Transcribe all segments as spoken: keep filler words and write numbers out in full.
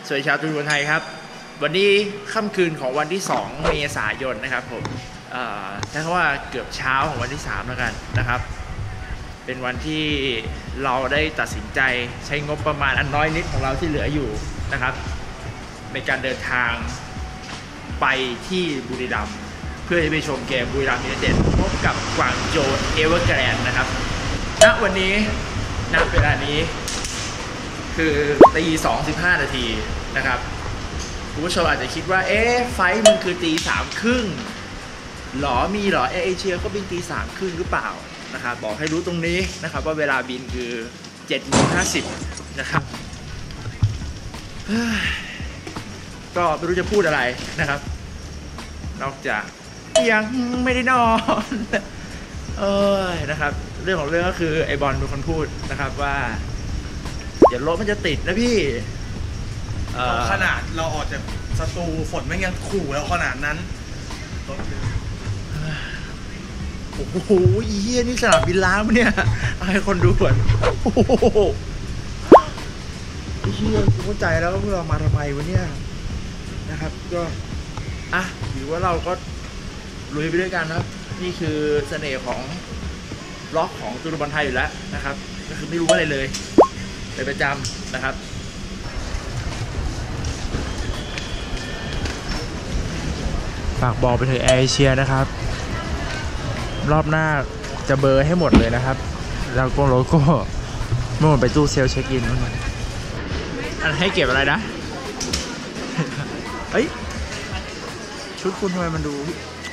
สวัสดีชาวตูนไทยครับวันนี้ค่ำคืนของวันที่สองเมษายนนะครับผมใช้คำว่าเกือบเช้าของวันที่สามแล้วกันนะครับเป็นวันที่เราได้ตัดสินใจใช้งบประมาณอันน้อยนิดของเราที่เหลืออยู่นะครับในการเดินทางไปที่บุรีรัมย์เพื่อจะไปชมเกมบุรีรัมย์ยูไนเต็ดพบกับกวางโจวเอเวอร์แกรนด์นะครับณวันนี้ณเวลานี้คือตีสองสิบห้านาทีนะครับคุณผู้ชมอาจจะคิดว่าเอ๊ะไฟมันคือตีสามครึ่งหรอมีหรอเอเชียก็บินตีสามครึ่งหรือเปล่านะครับบอกให้รู้ตรงนี้นะครับว่าเวลาบินคือเจ็ดโมงห้าสิบนะครับก็ไม่รู้จะพูดอะไรนะครับนอกจากยังไม่ได้นอนเออนะครับเรื่องของเรื่องก็คือไอบอลเป็นคนพูดนะครับว่าเดี๋ยวรถมันจะติดนะพี่ขนาดเราออกจากสตูฝนไม่ยังขู่แล้วขนาดนั้นโอ้โหอีเหี้ยนี่สนามบินล้างมั้ยเนี่ยให้คนดูก่อนโอ้โหอีเหี้ยเข้าใจแล้วว่าพวกเรามาทำไมวะเนี่ยนะครับก็อ่ะหรือว่าเราก็ลุยไปด้วยกันครับนี่คือเสน่ห์ของล็อกของตูนบอลไทยอยู่แล้วนะครับก็คือไม่รู้อะไรเลยเป็นประจำนะครับฝากบอกไปถึงแอร์เอเชียนะครับรอบหน้าจะเบอร์ให้หมดเลยนะครับแล้วก็โลโก้เมื่อมันไปตู้เซลเช็คอินมันอันให้เก็บอะไรนะเฮ้ยชุดคุณทำไมมันดู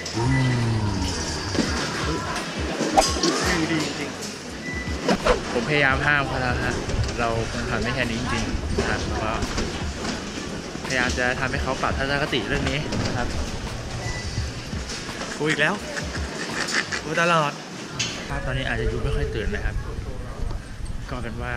ดีจริงผมพยายามห้ามเขาแล้วฮะเราคงทำไม่แค่นี้จริงๆนะครับแล้วก็พยายามจะทำให้เขาปรับทัศนคติเรื่องนี้นะครับคุยอีกแล้วคุยตลอดตอนนี้อาจจะดูไม่ค่อยตื่นนะครับก็เป็นว่า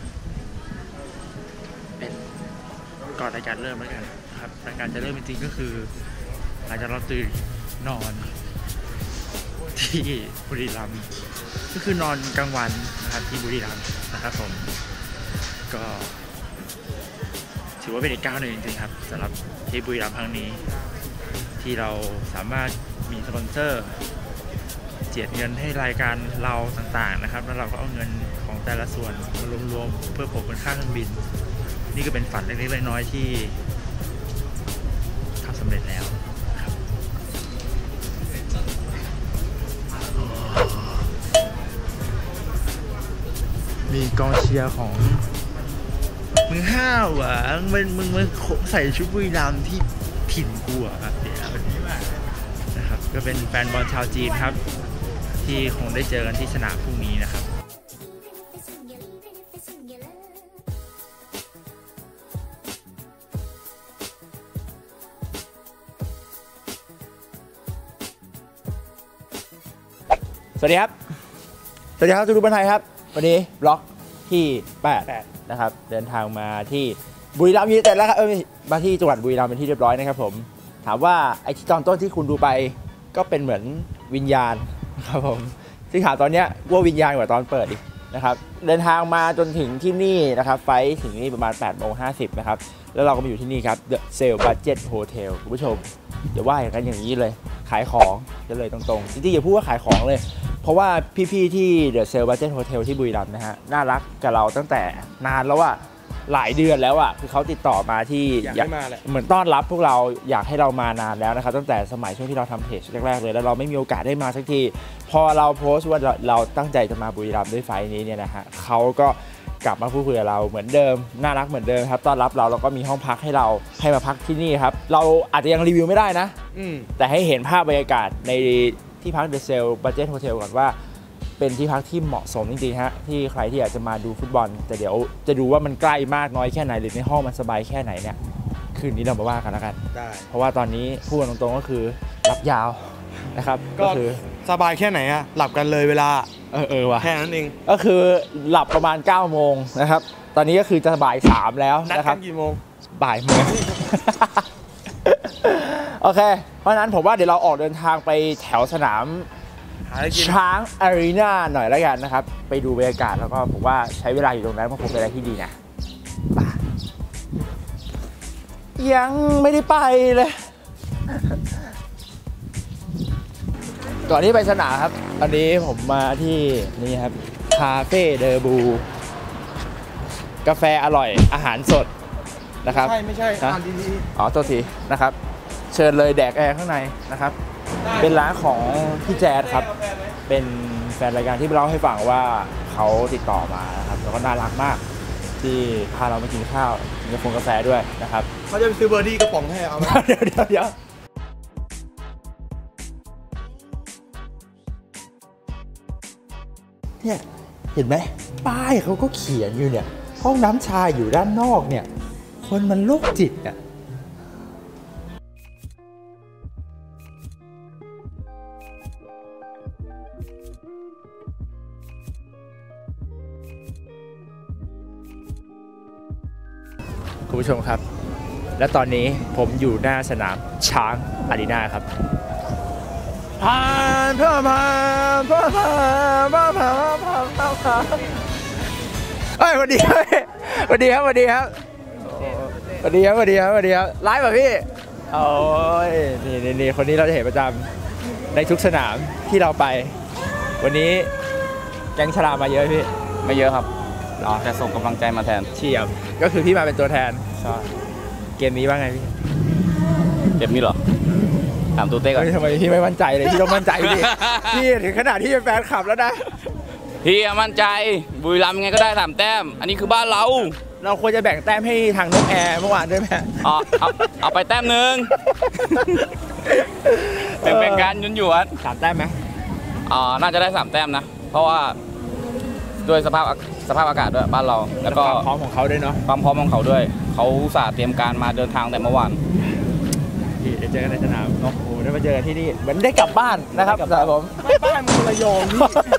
เป็นก่อนรายการเริ่มแล้วกันครับรายการจะเริ่มจริงๆก็คือหลังจากเราตื่นนอนที่บุรีรัมย์ก็คือนอนกลางวันนะครับที่บุรีรัมย์นะครับผมก็ถือว่าเป็นอีกก้าวหนึ่งจริงๆครับสำหรับที่บุรีรัมย์ครั้งนี้ที่เราสามารถมีสปอนเซอร์เจียดเงินให้รายการเราต่างๆนะครับแล้วเราก็เอาเงินของแต่ละส่วนมารวมๆเพื่อผมเป็นค่าเครื่องบินนี่ก็เป็นฝันเล็กๆน้อยๆที่ทำสำเร็จแล้วครับมีกองเชียร์ของมึงห้าวอ่ะมึงมึงมึงใส่ชุดบุรีรัมย์ที่ถิ่นกูอ่ะครับเดี๋ยววันนี้ว่านะครับก็เป็นแฟนบอลชาวจีนครับที่คงได้เจอกันที่สนามพรุ่งนี้นะครับสวัสดีครับสวัสดีครับทุกคนไทยครับวันนี้บล็อกที่แปดนะครับเดินทางมาที่บุรีรัมย์ยูไนเต็ดแล้วครับเออมาที่จังหวัดบุรีรัมย์เป็นที่เรียบร้อยนะครับผมถามว่าไอ้ที่ตอนต้นที่คุณดูไปก็เป็นเหมือนวิญญาณครับผมซึ่งข่าวตอนนี้ว่าวิญญาณกว่าตอนเปิดอีกนะครับเดินทางมาจนถึงที่นี่นะครับไฟถึงนี่ประมาณ แปดโมงห้าสิบ นะครับแล้วเราก็มาอยู่ที่นี่ครับ The Sail Budget Hotel คุณผู้ชมเดี๋ยวว่าอย่างนั้นอย่างนี้เลยขายของจะเลยตรงๆจริงๆอย่าพูดว่าขายของเลยเพราะว่าพี่ๆที่ The Sail Budget Hotel ที่บุรีรัมย์นะฮะน่ารักกับเราตั้งแต่นานแล้วอะหลายเดือนแล้วอ่ะคือเขาติดต่อมาที่อยากให้มาแหละเหมือนต้อนรับพวกเราอยากให้เรามานานแล้วนะครับตั้งแต่สมัยช่วงที่เราทำเพจแรกๆเลยแล้วเราไม่มีโอกาสได้มาสักทีพอเราโพสต์ว่าเราตั้งใจจะมาบุรีรัมย์ด้วยไฟนี้เนี่ยนะฮะเขาก็กลับมาพูดคุยกับเราเหมือนเดิมน่ารักเหมือนเดิมครับต้อนรับเราแล้วก็มีห้องพักให้เราให้มาพักที่นี่ครับเราอาจจะยังรีวิวไม่ได้นะแต่ให้เห็นภาพบรรยากาศในที่พัก The Sail Budget Hotel ก่อนว่าเป็นที่พักที่เหมาะสมจริงๆฮะที่ใครที่อยากจะมาดูฟุตบอลแต่เดี๋ยวจะดูว่ามันใกล้มากน้อยแค่ไหนหรือในห้องมันสบายแค่ไหนเนี่ยคืนนี้เรามาว่ากันแล้วกันได้เพราะว่าตอนนี้พูดตรงๆก็คือรับยาวนะครับก็คือสบายแค่ไหนอะหลับกันเลยเวลาเออเออว่ะแค่นั้นเองก็คือหลับประมาณเก้าโมงนะครับตอนนี้ก็คือจะบ่ายสามแล้วนะครับนัดกันกี่โมงบ่ายโมงโอเคเพราะฉะนั้นผมว่าเดี๋ยวเราออกเดินทางไปแถวสนามช้างอารีนาหน่อยแล้วกันนะครับไปดูบรรยากาศแล้วก็ผมว่าใช้เวลาอยู่ตรงนั้นเพราะผมเป็นอะไรที่ดีนะยังไม่ได้ไปเลยก่อนที่ไปสนามครับตอนนี้ผมมาที่นี่ครับคาเฟ่เดอบูกาแฟอร่อยอาหารสดนะครับใช่ไม่ใช่อ่านดีๆอ๋อตัวทีนะครับเชิญเลยแดกแอร์ข้างในนะครับเป็นร้านของพี่แจ๊ดครับเป็นแฟนรายการที่เล่าให้ฟังว่าเขาติดต่อมานะครับแล้วก็น่ารักมากที่พาเรามากินข้าวมีกาแฟกาแฟด้วยนะครับเขาจะไปซื้อเบอร์ดี้กระป๋องให้เอาไหมเดี๋ยวเดี๋ยวเดี๋ยวเนี่ยเห็นไหมป้ายเขาก็เขียนอยู่เนี่ยห้องน้ำชายอยู่ด้านนอกเนี่ยคนมันโรคจิตอ่ะคุณผู้ชมครับและตอนนี้ผมอยู่หน้าสนามช้างอารีนาครับผ่านเพื่อผ่านเพื่อผ่านเพื่อผ่านผ่านผ่านผ่านเฮ้ยสวัสดีครับสวัสดีครับสวัสดีครับสวัสดีครับสวัสดีครับสวัสดีครับไลฟ์ป่ะพี่โอ้ยนี่นี่นี่คนนี้เราจะเห็นประจำในทุกสนามที่เราไปวันนี้แก๊งชลามาเยอะพี่ไม่เยอะครับอ๋อแต่ส่งกำลังใจมาแทนเชียบก็คือพี่มาเป็นตัวแทนใช่เกมนี้ว่าไงพี่เกมนี้เหรอถามตัวเต้ก่อนทำไมพี่ไม่มั่นใจเลยพี่ต้องมั่นใจพี่พี่ถึงขนาดที่เป็นแฟนคลับแล้วนะพี่มั่นใจบุรีรัมย์ไงก็ได้สามแต้มอันนี้คือบ้านเราเราควรจะแบ่งแต้มให้ทางนกแอร์เมื่อวานด้วยไหมอ๋อเอาเอาไปแต้มหนึ่งเป็นเป็นการยุนหยวนสามแต้มไหมอ๋อน่าจะได้สามแต้มนะเพราะว่าด้วยสภาพสภาพอากาศด้วยบ้านเราแล้วก็ความพร้อมของเขาด้วยเนาะความพร้อมของเขาด้วยเขาอุตส่าห์เตรียมการมาเดินทางแต่เมื่อวานเดี๋ยวเจอกันในสนามโอ้โหได้มาเจอกันที่นี่เหมือนได้กลับบ้านนะครับครับผมไม่บ้านมันระยองนี่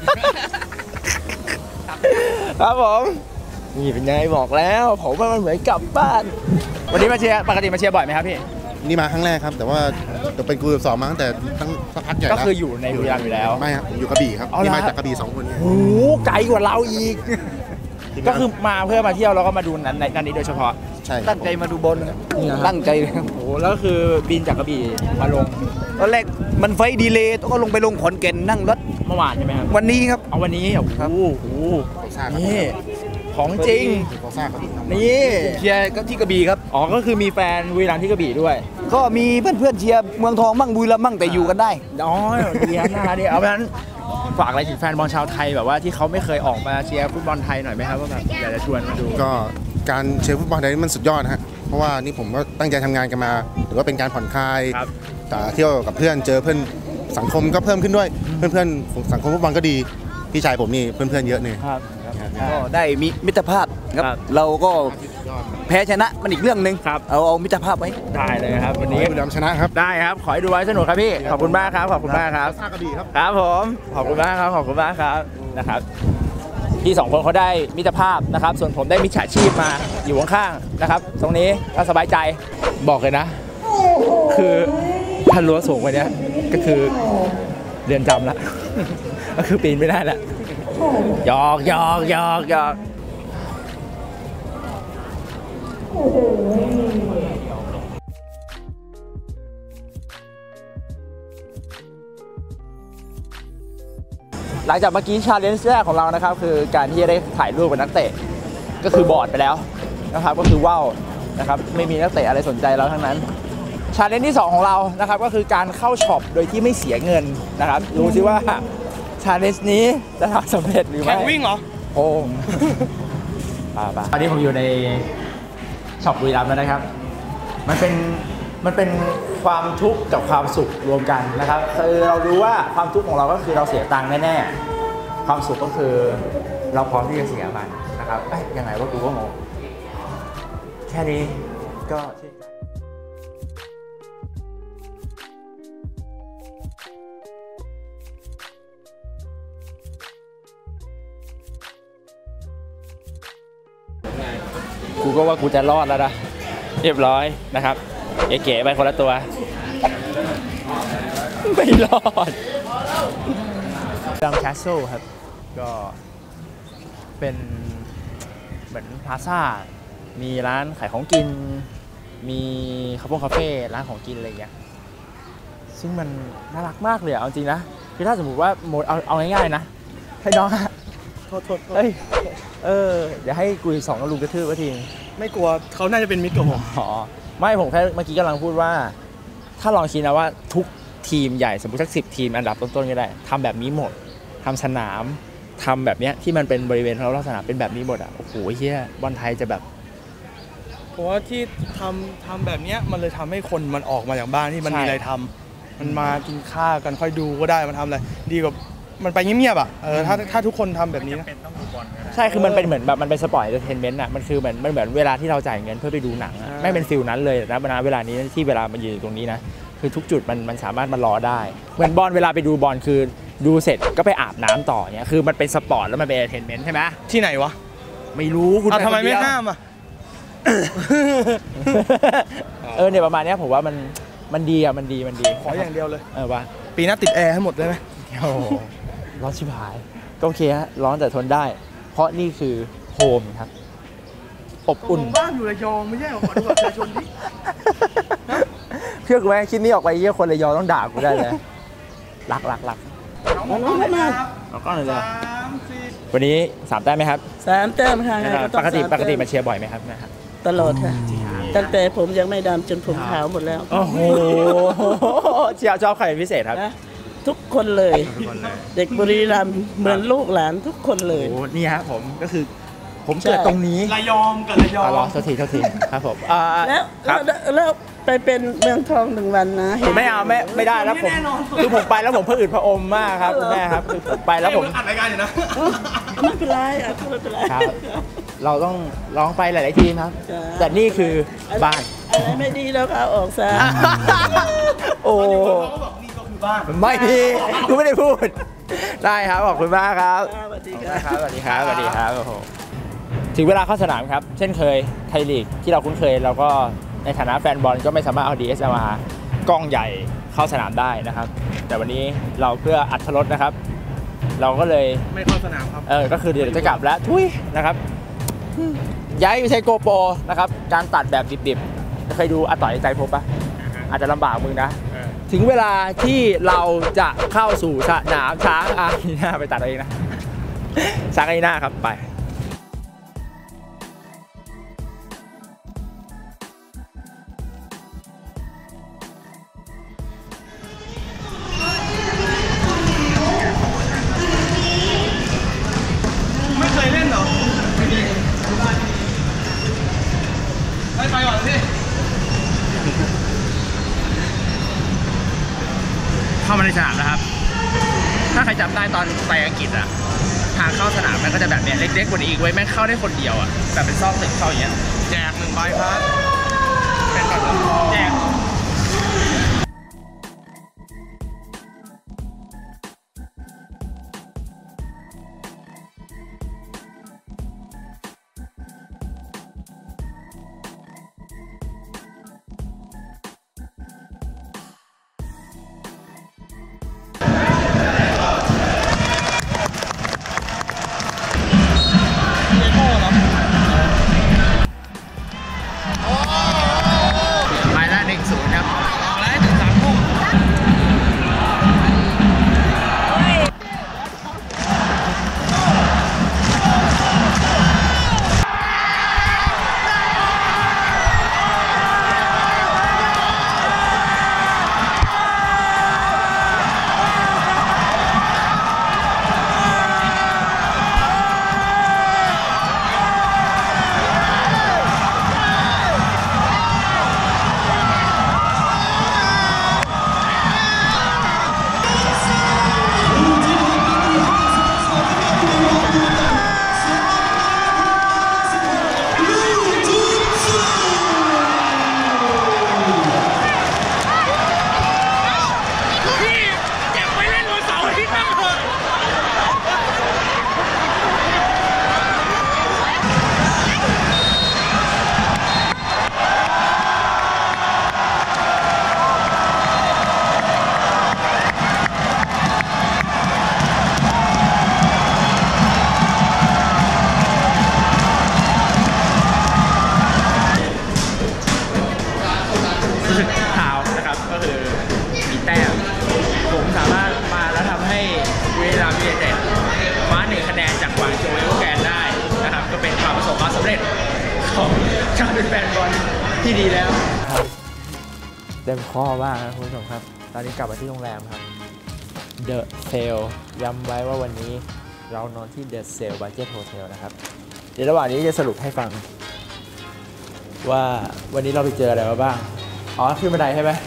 ครับผมนี่เป็นไงบอกแล้วผมว่ามันเหมือนกลับบ้านวันนี้มาเชียร์ปกติมาเชียร์บ่อยไหมครับพี่นี่มาครั้งแรกครับแต่ว่าจะเป็นกูสอบมาตั้งแต่ตั้งสักพักใหญ่แล้วก็คืออยู่ในบุรีรัมย์อยู่แล้วไม่ครับผมอยู่กระบี่ครับนี่มาจากกระบี่สองคนโอ้โหไกลกว่าเราอีกก็คือมาเพื่อมาเที่ยวแล้วก็มาดูนั้นในนี้โดยเฉพาะใช่ตั้งใจมาดูบอลตั้งใจโอ้โหแล้วคือบินจากกระบี่มาลงตอนแรกมันไฟดีเลย์ก็ลงไปลงขอนแก่นนั่งรถเมื่อวานใช่ไหมครับวันนี้ครับเอาวันนี้โอ้โหนี่ของจริงนี่เชียร์ก็ที่กระบี่ครับอ๋อก็คือมีแฟนบุรีรัมย์ที่กระบี่ด้วยก็มีเพื่อนๆเชียร์เมืองทองมั่งบุรีรัมย์มั่งแต่อยู่กันได้อ๋อดีนะน่ารักดีเอาเพราะฉะนั้นฝากอะไรถึงแฟนบอลชาวไทยแบบว่าที่เขาไม่เคยออกมาเชียร์ฟุตบอลไทยหน่อยไหมครับว่าแบบอยากจะชวนมาดูก็การเชียร์ฟุตบอลไทยมันสุดยอดนะฮะเพราะว่านี่ผมก็ตั้งใจทำงานกันมาหรือว่าเป็นการผ่อนคลายเที่ยวกับเพื่อนเจอเพื่อนสังคมก็เพิ่มขึ้นด้วยเพื่อนๆสังคมฟุตบอลก็ดีพี่ชายผมนี่เพื่อนๆเยอะเลยก็ได้มีมิตรภาพครับเราก็แพ้ชนะมันอีกเรื่องหนึ่งเอาเอามิตรภาพไว้ได้เลยครับวันนี้บุรีรัมย์ชนะครับได้ครับขอให้ดูไว้สนุกครับพี่ขอบคุณมากครับขอบคุณมากครับกระบี่ครับครับผมขอบคุณมากครับขอบคุณมากครับนะครับพี่สองคนเขาได้มิตรภาพนะครับส่วนผมได้มิจฉาชีพมาอยู่ข้างๆนะครับตรงนี้ก็สบายใจบอกเลยนะคือถ้ารั้วสูงกว่านี้ก็คือเรือนจำละก็คือปีนไม่ได้ละหยอกหยอกหยอกหยอกหลังจากเมื่อกี้ชาเลนจ์แรกของเรานะครับคือการที่จะได้ถ่ายรูปกับนักเตะก็คือบอร์ดไปแล้วนะครับก็คือว่าวนะครับไม่มีนักเตะอะไรสนใจเราทั้งนั้นชาเลนจ์ที่สองของเรานะครับก็คือการเข้าช็อปโดยที่ไม่เสียเงินนะครับดูซิว่าชาเลนจ์นี้จะทำสำเร็จหรือไม่แข่งวิ่งเหรอโอ้ป่าป่าตอนนี้ผมอยู่ในช็อปบุรีรัมย์แล้วนะครับมันเป็นมันเป็นความทุกข์กับความสุขรวมกันนะครับคือเรารู้ว่าความทุกข์ของเราก็คือเราเสียตังค์แน่ๆความสุขก็คือเราพร้อมที่จะเสียมันนะครับเอ้ยยังไงว่ากูก็งงแค่นี้ก็กูก็ว่ากูจะรอดแล้วนะเรียบร้อยนะครับเก๋ๆไปคนละตัวไม่รอดดังแคสเซิลครับก็เป็นเหมือนพลาซ่ามีร้านขายของกินมีคาเฟ่คาเฟ่ร้านของกินอะไรอย่างเงี้ยซึ่งมันน่ารักมากเลยเอาจริงนะคือถ้าสมมติว่าโมดเอาเอาง่ายๆนะให้น้องโทษโทษเฮ้ยเออเดี๋ยวให้กุยสองกับลุงกระทืบว่าทีไม่กลัวเขาน่าจะเป็นมิตรกับผมอ๋อไม่ผมแค่เมื่อกี้กำลังพูดว่าถ้าลองคิดนะว่าทุกทีมใหญ่สมมติสักสิบทีมอันดับต้นๆก็ได้ทำแบบนี้หมดทำสนามทำแบบเนี้ยที่มันเป็นบริเวณรอบสนามเป็นแบบนี้หมดอ่ะโอ้โหเฮียบอลไทยจะแบบเพราะว่าที่ทำทำแบบเนี้ยมันเลยทำให้คนมันออกมาจากบ้านที่มันมีอะไรทำมันมากินข้าวกันค่อยดูก็ได้มันทำอะไรดีกว่ามันไปเงียบๆอ่ะเออถ้าถ้าทุกคนทำแบบนี้นะใช่คือมันเป็นเหมือนแบบมันเป็นสปอร์ตเอนเตอร์เทนเมนต์อ่ะมันคือเหมือนมันเหมือนเวลาที่เราจ่ายเงินเพื่อไปดูหนังอ่ะไม่เป็นฟิลนั้นเลยนะเวลานี้ที่เวลามันอยู่ตรงนี้นะคือทุกจุดมันมันสามารถมารอได้เหมือนบอลเวลาไปดูบอลคือดูเสร็จก็ไปอาบน้ำต่อเนี่ยคือมันเป็นสปอร์ตแล้วมันเป็นเอนเตอร์เทนเมนต์ใช่ไหมที่ไหนวะไม่รู้คุณทำไมไม่ห้ามอ่ะเออเนี่ยประมาณนี้ผมว่ามันมันดีอ่ะมันดีมันดีขออย่างเดียวเลยเออว่าปีหน้าติดแอร์ให้หมดได้ไหมโอ้ร้อนชิบหายก็โอเคฮะร้อนแต่ทนได้เพราะนี่คือโฮมครับอบอุ่นบ้านอยู่ระยองไม่ใช่หรอขอดูบัตรประชาชนดิเชื่อกูไหมคิดนี้ออกไปเยอะคนระยองต้องด่ากูได้เลยรักรักรักน้องมาเอาก้อนเลยวันนี้สามแต้มไหมครับสามแต้มค่ะปกติปกติมาเชียร์บ่อยไหมครับนะครับตลอดค่ะตั้งแต่ผมยังไม่ดำจนผมขาวหมดแล้วโอ้โหเชียร์ชอบใครพิเศษครับทุกคนเลยเด็กบุรีรัมย์เหมือนลูกหลานทุกคนเลยโอ้นี่ฮะผมก็คือผมเกิดตรงนี้ระยองกับระยองรอสักทีสักทีครับผมแล้วแล้วไปเป็นเมืองทองหนึ่งวันนะไม่เอาไม่ไม่ได้แล้วผมคือผมไปแล้วผมเพื่ออืดพระอมมากครับคุณแม่ครับคือไปแล้วผมอัดรายการอยู่นะไม่เป็นไรอ่ะไม่เป็นไรเราต้องร้องไปหลายๆทีครับแต่นี่คือบ้านอะไรไม่ดีแล้วก็ออกซะโอ้ไม่ดีกูไม่ได้พูดได้ครับขอบคุณมากครับสวัสดีครับสวัสดีครับสวัสดีครับโอ้โหถึงเวลาเข้าสนามครับเช่นเคยไทยลีกที่เราคุ้นเคยเราก็ในฐานะแฟนบอลก็ไม่สามารถเอา ดี เอส แอล อาร์ กล้องใหญ่เข้าสนามได้นะครับแต่วันนี้เราเพื่ออรรถรสนะครับเราก็เลยไม่เข้าสนามครับเออก็คือเดี๋ยวจะกลับแล้วทุยนะครับย้ายไปใช้โกโปรนะครับการตัดแบบดิบๆเคยดูอาต่อยใจพบปะอาจจะลำบากมึงนะถึงเวลาที่เราจะเข้าสู่สนามช้างอารีนาไปตัดเองนะช้างอารีนาครับไปไม่เคยเล่นเหรอไปไปก่อนพี่เข้ามาในสนามนะครับถ้าใครจำได้ตอนไปอังกฤษอะทางเข้าสนามมันก็จะแบบเนี้ยเล็กๆกว่านี้อีกไว้แม่งเข้าได้คนเดียวอะแบบเป็นซอกตึกเข้าอย่างเงี้ยแจกหนึ่งใบครับเป็นแบบแจกของการเป็นแฟนบอลที่ดีแล้วเต็มข้อมากนะคุณผู้ชมครับตอนนี้กลับมาที่โรงแรมครับ The Sail ย้ำไว้ว่าวันนี้เรานอนที่ The Sail Budget Hotel นะครับเดี๋ยวระหว่างนี้จะสรุปให้ฟังว่าวันนี้เราไปเจออะไรมาบ้างอ๋อขึ้นบันไดใช่ไหม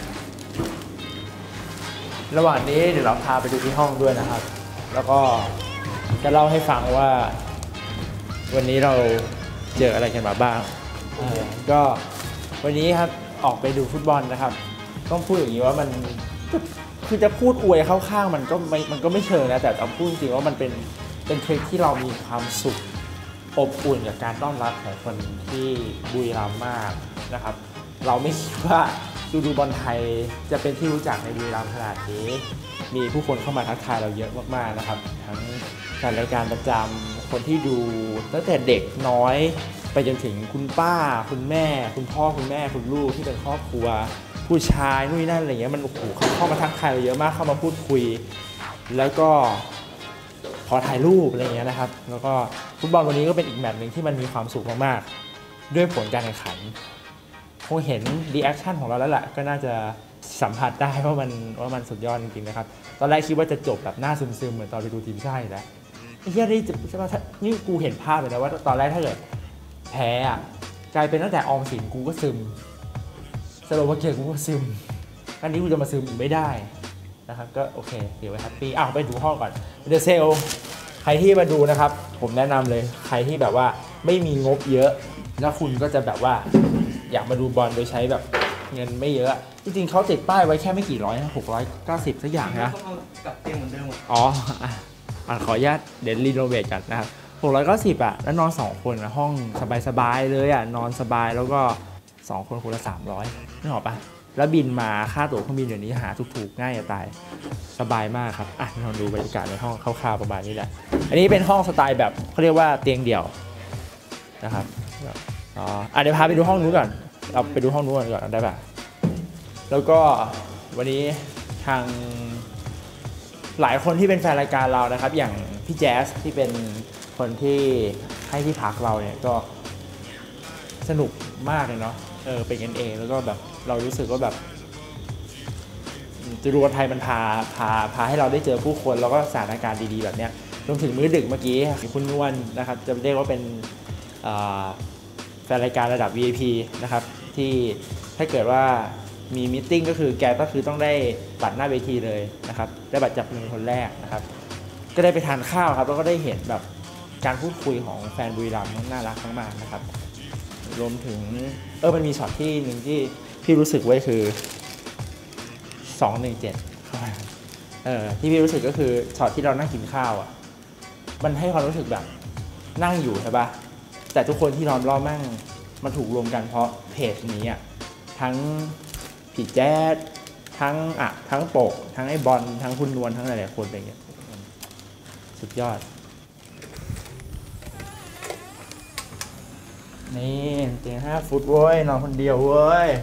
ระหว่างนี้เดี๋ยวเราพาไปดูที่ห้องด้วยนะครับแล้วก็จะเล่าให้ฟังว่าวันนี้เราเจออะไรกันมาบ้างก็วันนี้ครับออกไปดูฟุตบอลนะครับต้องพูดอย่างนี้ว่ามันคือจะพูดอวยเข้าข้างมันก็ไม่มันก็ไม่เชิงนะแต่ต้องพูดจริงๆว่ามันเป็นเป็นทริปที่เรามีความสุขอบอุ่นกับการต้อนรับของคนที่บุรีรัมย์มากนะครับเราไม่คิดว่าดูดูบอลไทยจะเป็นที่รู้จักในบุรีรัมย์ขนาดนี้มีผู้คนเข้ามาทักทายเราเยอะมากๆนะครับทั้งแฟนรายการประจำคนที่ดูตั้งแต่เด็กน้อยไปจนถึงคุณป้าคุณแม่คุณพ่อคุณแม่คุณลูกที่เป็นครอบครัวผู้ชายนู่นนั่นอะไรเงี้ยมันโอ้โหเขาเข้ามาทักทายเราเยอะมากเข้ามาพูดคุยแล้วก็ขอถ่ายรูปอะไรเงี้ยนะครับแล้วก็ฟุตบอลวันนี้ก็เป็นอีกแมตช์หนึ่งที่มันมีความสุขมากๆด้วยผลการแข่งขันคงเห็นรีแอคชั่นของเราแล้วแหละก็น่าจะสัมผัสได้ว่ามันว่ามันสุดยอดจริงๆนะครับตอนแรกคิดว่าจะจบแบบหน้าซึมๆเหมือนตอนไปดูทีมชาติแล้วไอ้เหี้ยนี่จะใช่ป่ะนี่กูเห็นภาพเลยนะว่าตอนแรกถ้าเกิดแพ้อะกลายเป็นตั้งแต่ออมสินกูก็ซึมสโลวาเกียกูก็ซึมอันนี้กูจะมาซึมอีกไม่ได้นะครับก็โอเคเดี๋ยวไปแฮปปี้อ้าวไปดูห้องก่อนเดอะเซลใครที่มาดูนะครับผมแนะนำเลยใครที่แบบว่าไม่มีงบเยอะแล้วคุณก็จะแบบว่าอยากมาดูบอลโดยใช้แบบเงินไม่เยอะจริงๆเขาติดป้ายไว้แค่ไม่กี่ร้อยนะหกร้อยเก้าสิบสักอย่างนะกับเตียงเหมือนเดิมอ๋ออ่ะขออนุญาตเดี๋ยวรีโนเวทกันนะครับหกร้อยเก้าสิบอ่ะแล้วนอนสองคนห้องสบายๆเลยอ่ะนอนสบายแล้วก็สองคนคนละสามร้อยนึกออกปะแล้วบินมาค่าตั๋วเครื่องบินเดี๋ยวนี้หาถูกๆง่ายจะตายสบายมากครับอ่ะลองดูบรรยากาศในห้องคร่าวๆประมาณนี้แหละอันนี้เป็นห้องสไตล์แบบเขาเรียกว่าเตียงเดี่ยวนะครับอ๋ออ่ะเดี๋ยวพาไปดูห้องนู้นก่อนเราไปดูห้องนู้นก่อนได้ป่ะแล้วก็วันนี้ทางหลายคนที่เป็นแฟนรายการเรานะครับอย่างพี่แจ๊สที่เป็นคนที่ให้ที่พักเราเนี่ยก็สนุกมากเลยเนาะเออเป็นกันเองแล้วก็แบบเรารู้สึกว่าแบบจรวดไทยมันพาพาพาให้เราได้เจอผู้คนแล้วก็สถานการณ์ดีๆแบบเนี้ยรวมถึงมื้อดึกเมื่อกี้คุณนวลนะครับจะเรียกว่าเป็นแฟนรายการระดับ วี ไอ พี นะครับที่ถ้าเกิดว่ามีมีตติ้งก็คือแกก็คือต้องได้บัตรหน้าเวทีเลยนะครับได้บัตรจับมือคนแรกนะครับก็ได้ไปทานข้าวครับแล้วก็ได้เห็นแบบการพูดคุยของแฟนบุรีรัมย์น่ารักมากๆนะครับรวมถึงเออมันมีช็อตที่หนึ่งที่พี่รู้สึกไว้คือสองหนึ่งเจ็ดเออที่พี่รู้สึกก็คือช็อตที่เรานั่งกินข้าวอ่ะมันให้ความรู้สึกแบบนั่งอยู่ใช่ปะแต่ทุกคนที่นอนรอบมั่งมันถูกรวมกันเพราะเพจนี้อ่ะทั้งพี่แจ๊ดทั้งอ่ะทั้งโปกทั้งไอ้บอลทั้งคุณนวลทั้งหลายๆคนอะไรเงี้ยสุดยอดนี่เตียงห้าฟุตเว้ยนอนคนเดียวเว้ย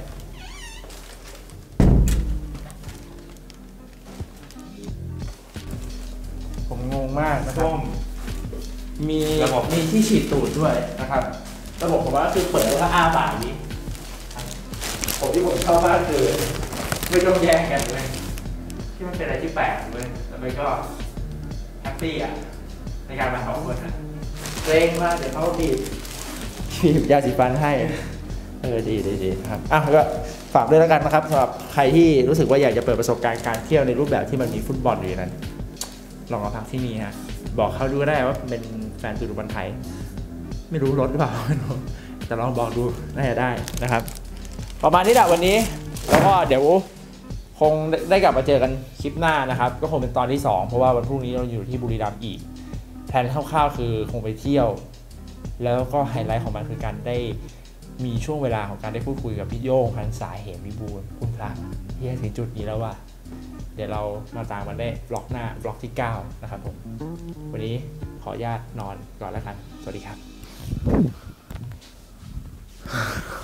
ผมงงมากนะครับมีระบบมีที่ฉีดตูดด้วยนะครับระบบผมว่าคือเปิดแล้วก็อ้าปากนี้ผมที่ผมชอบมากคือไม่ต้องแย่งกันเลยที่มันเป็นอะไรที่แปลกเลยแต่มันก็แฮปปี้อ่ะในการมาสองคนเร่งมากเดี๋ยวเขาบีบบีบยาสีฟันให้เออดีดีดีครับอ่ะก็ฝากด้วยแล้วกันนะครับสำหรับใครที่รู้สึกว่าอยากจะเปิดประสบการณ์การเที่ยวในรูปแบบที่มันมีฟุตบอลอยู่นั้นลองมาพักที่นี่ฮะบอกเขาดูได้ว่าเป็นแฟนดูบอลไทยไม่รู้รถหรือเปล่าแต่ลองบอกดูน่าจะได้นะครับประมาณนี้แหละวันนี้แล้วก็เดี๋ยวคงได้กลับมาเจอกันคลิปหน้านะครับก็คงเป็นตอนที่สองเพราะว่าวันพรุ่งนี้เราอยู่ที่บุรีรัมย์อีกแผนคร่าวๆคือคงไปเที่ยวแล้วก็ไฮไลท์ของมันคือการได้มีช่วงเวลาของการได้พูดคุยกับพี่โย่งพันสายเหมวิบูลย์คุณพระที่ถึงจุดนี้แล้วว่าเดี๋ยวเรามาตามมันได้บล็อกหน้าบล็อกที่เก้านะครับผมวันนี้ขออนุญาตนอนก่อนแล้วกันสวัสดีครับ